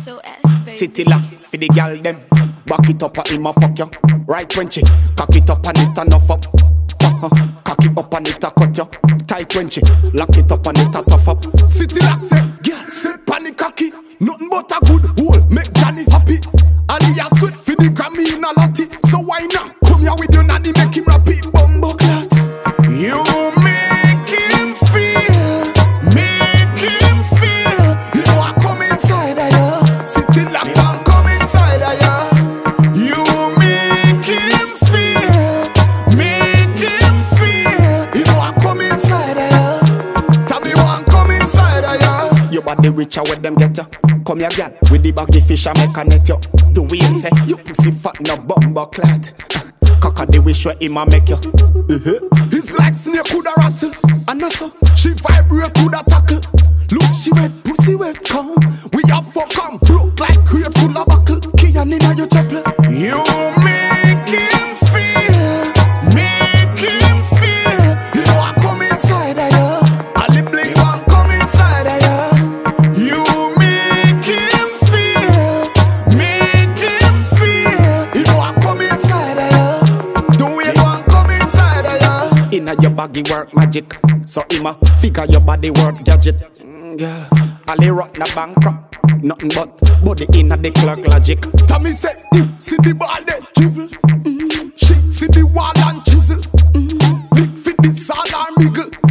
City lock for the gal them. Back it up and him a fuck you. Right when she cock it up and it enough up. Cock it up and it a cut you. Tight when she lock it up and it a tough up. City lock say, girl sit panic cocky. Nothing but a good hole make Johnny happy. And he a sweat for the Grammy in a lottie. So why not come here with your nanny make him rap it bumbo clat. You make him feel, make him feel. You know I come inside of you. City lock and come inside of you. You make him feel, make him feel. You know I come inside of you. Tell me one come inside of you. Your body richer where them get you. Come here, girl, with the baggy fish I make a net you. The way him say, you pussy fat no bumbo clat. Cock the wish where him a make you. It's like snake coulda rattle. And also, she vibrate coulda tackle. Look, she wet, pussy wet, come. We have fuck and broke like crate full of buckle. Kian inna your chapel. You make him feel, make him feel. You know I come inside of you. And the blink one come inside of you. Inna your baggy work magic. So I'ma figure your body work gadget. Girl, Ali rock na bankrupt. Nothing but body inna the clock logic. Tommy say, see the ball that drivel. She see the wall and chisel. Big fit the salt and wiggle.